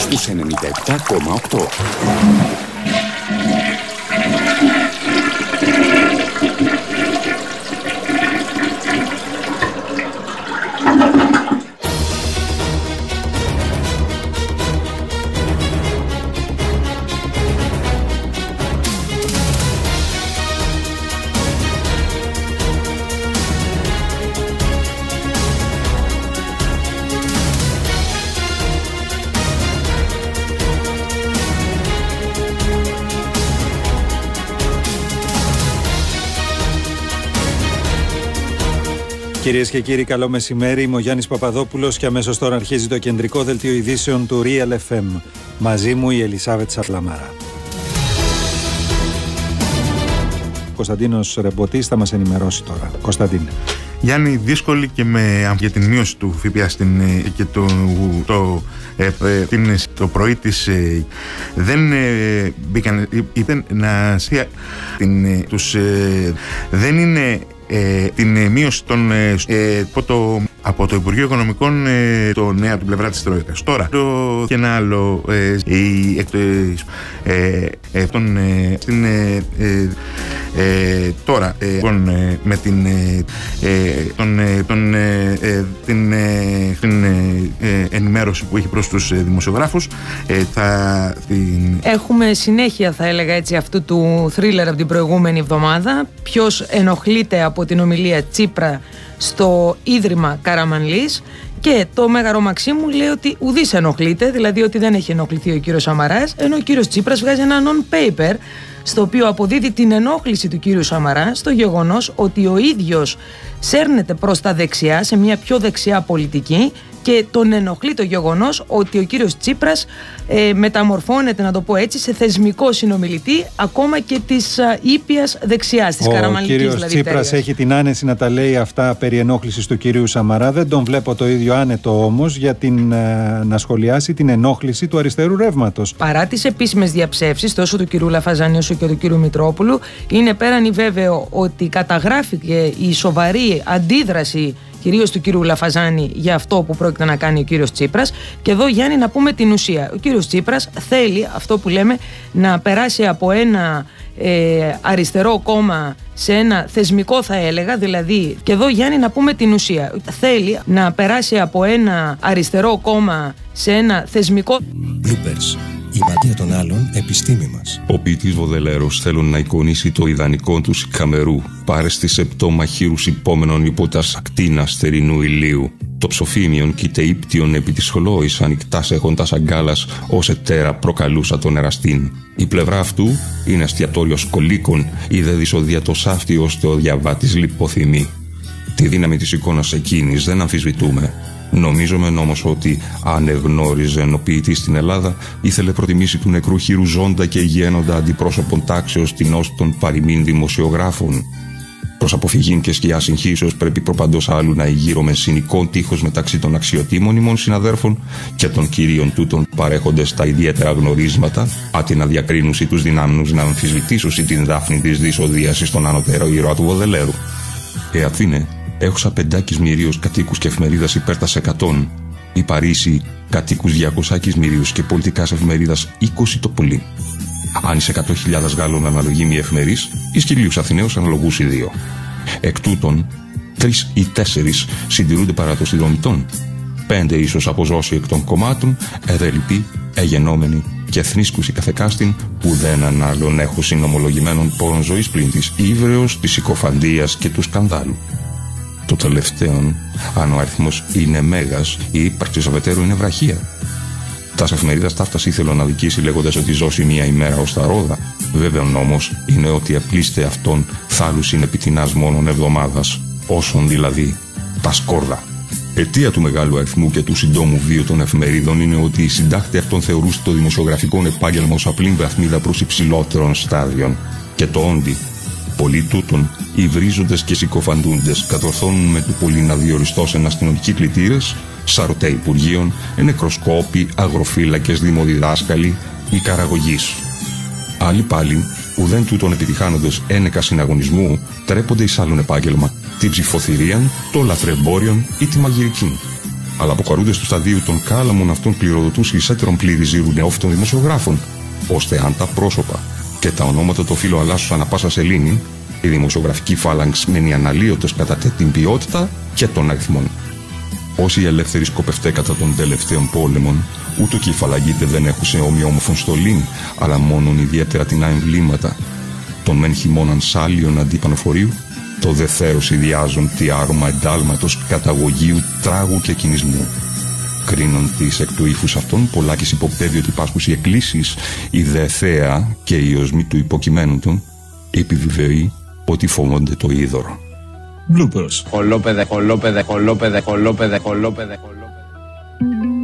στους 97,8. Κυρίες και κύριοι, καλό μεσημέρι. Είμαι ο Γιάννης Παπαδόπουλος και αμέσως τώρα αρχίζει το κεντρικό δελτίο ειδήσεων του Real FM. Μαζί μου η Ελισάβετ Σαρλαμάρα. Ο Κωνσταντίνος Ρεμποτής θα μας ενημερώσει τώρα. Κωνσταντίνε. Γιάννη, δύσκολη και για την μείωση του ΦΠΑ και το πρωί της δεν μπήκαν, δεν είναι την μείωση των από το Υπουργείο Οικονομικών το νέο από την πλευρά της Τρόικας. Τώρα και ένα άλλο τώρα με την ενημέρωση που έχει προς τους δημοσιογράφους Έχουμε συνέχεια, θα έλεγα έτσι, αυτού του θρίλερ από την προηγούμενη εβδομάδα. Ποιος ενοχλείται από την ομιλία Τσίπρα στο Ίδρυμα Καραμανλής, και το Μέγαρο Μαξίμου λέει ότι ουδής ενοχλείται, δηλαδή ότι δεν έχει ενοχληθεί ο κύριος Σαμαράς, ενώ ο κύριος Τσίπρας βγάζει ένα non-paper στο οποίο αποδίδει την ενόχληση του κύριου Σαμαρά στο γεγονός ότι ο ίδιος σέρνεται προς τα δεξιά, σε μια πιο δεξιά πολιτική, και τον ενοχλεί το γεγονός ότι ο κύριος Τσίπρας μεταμορφώνεται, να το πω έτσι, σε θεσμικό συνομιλητή ακόμα και της ήπιας δεξιάς, της καραμανλικής δηλαδή. Ο κύριος Τσίπρας έχει την άνεση να τα λέει αυτά περί ενόχλησης του κυρίου Σαμαρά. Δεν τον βλέπω το ίδιο άνετο όμως για να σχολιάσει την ενόχληση του αριστερού ρεύματος. Παρά τις επίσημες διαψεύσεις τόσο του κυρίου Λαφαζάνη όσο και του κυρίου Μητρόπουλου, είναι πέραν βέβαιο ότι καταγράφηκε η σοβαρή αντίδραση κυρίως του κύριου Λαφαζάνη για αυτό που πρόκειται να κάνει ο κύριος Τσίπρας. Και εδώ, Γιάννη, να πούμε την ουσία. Ο κύριος Τσίπρας θέλει, αυτό που λέμε, να περάσει από ένα αριστερό κόμμα σε ένα θεσμικό, θα έλεγα, δηλαδή, και εδώ, Γιάννη, να πούμε την ουσία. Θέλει να περάσει από ένα αριστερό κόμμα σε ένα θεσμικό. Bloopers. Η μαντεία των άλλων επιστήμη μας. Ο ποιητής Βοδελέρος θέλουν να εικονίσει το ιδανικό του Καμερού, πάρε στις 7 μαχήρους υπόμενων υπό τα σακτίνα στερινού ηλίου. Το ψοφίμιον κοίτε ύπτιον επί της χλώης ανοιχτάς έχοντας αγκάλας ως ετέρα προκαλούσα τον εραστήν. Η πλευρά αυτού είναι εστιατόριο σκολίκων, η δε δυσοδεία το σάφτη ώστε ο διαβάτης λιποθυμεί. Τη δύναμη της εικόνας εκείνης δεν αμφισβητούμε. Νομίζομαι όμως ότι αν εγνώριζε ο ποιητής στην Ελλάδα, ήθελε προτιμήσει του νεκρού χείρου ζώντα και γένοντα αντιπρόσωπον τάξεως την ως των παροιμήν δημοσιογράφων. Προς αποφυγήν και σκιά συγχύσεως πρέπει προπαντός άλλου να ηγείρωμε συνικών τείχος μεταξύ των αξιοτήμων ημών συναδέρφων και των κυρίων τούτων παρέχοντες τα ιδιαίτερα γνωρίσματα, άτι να διακρίνουσι τους δυνάμνους να αμφισβητήσουσι την δάφνη της δυσοδίασης στον ανωτέρω ήρωα του Βοδελέρου. Αθήνε, έχουσα 5 μυρίους κατοίκους και εφημερίδας υπέρ τας 100, η Παρίσι κατοίκους 200 μυρίους και πολιτικάς εφημερίδας 20 το πολύ. Αν εις 100.000 Γάλλων αναλογεί μία εφημερής, εις χιλίους Αθηναίους αναλογούς οι 2. Εκ τούτων, 3 ή 4 συντηρούνται παρά των συνδρομητών. 5 ίσως αποζώσει εκ των κομμάτων, εδελποί, εγενόμενοι και εθνίσκουσι καθεκάστην που δεν ανάλλον έχουν συνομολογημένων πόρων ζωής πλην της ύβρεως, της συκοφαντίας και του σκανδάλου. Το τελευταίο, αν ο αριθμός είναι μέγας, η ύπαρξη αφετέρου είναι βραχία. Τας εφημερίδας ταύτας ήθελε να δικήσει λέγοντας ότι ζώσει μία ημέρα ως τα ρόδα. Βέβαιον όμως είναι ότι απλήστε αυτόν θάλους είναι επιτινάς μόνον εβδομάδας, όσον δηλαδή τα σκόρδα. Αιτία του μεγάλου αριθμού και του συντόμου βίου των εφημερίδων είναι ότι οι συντάκτες αυτών θεωρούσαν το δημοσιογραφικό επάγγελμα ως απλήν βαθμίδα προς υψηλότερων στάδιων. Και το όντι, πολλοί τούτων, υβρίζοντες και συκοφαντούντες, κατορθώνουν με του πολύ να διοριστώς εν αστυνομικοί κλητήρες, σαρωτέ υπουργείων, νεκροσκόποι, αγροφύλακες, δημοδιδάσκαλοι ή καραγωγείς. Άλλοι πάλι, ουδέν τούτων επιτυχάνοντες ένεκα συναγωνισμού, τρέπονται εις άλλον επάγγελμα, την ψηφοθυρίαν, το λαθρεμπόριον ή τη μαγειρική. Αλλά αποκαρούντες του σταδίου των κάλαμων αυτών κληροδοτούσε εισέτερον πληριζήρου νεόφυτων δημοσιογράφων, ώστε αν τα πρόσωπα και τα ονόματα των φίλων αλλάσσουν ανα πάσα σελήνη, η δημοσιογραφική φάλαγγς μένει αναλύωτος κατά την ποιότητα και των αριθμών. Όσοι ελεύθεροι σκοπευτέ κατά των τελευταίων πόλεμων, ούτω και οι φαλαγγίτε δεν έχουν ομοιόμορφον στολήν, αλλά μόνον ιδιαίτερα την εμβλήματα. Τον μεν χειμώναν σάλιον αντί πανοφορίου, το δε θέρος ιδιάζον τι άρωμα εντάλματος καταγωγίου, τράγου και κινησμού. Κρίνοντης εκ του ύφους αυτών, πολλάκις υποπτεύει ότι υπάρχουν οι εκκλήσεις, η δε θέα και οι οσμοί του υποκειμένου του, επιβεβαιεί ότι φοβόνται το είδωρο. Bloopers. Κολόπεδε.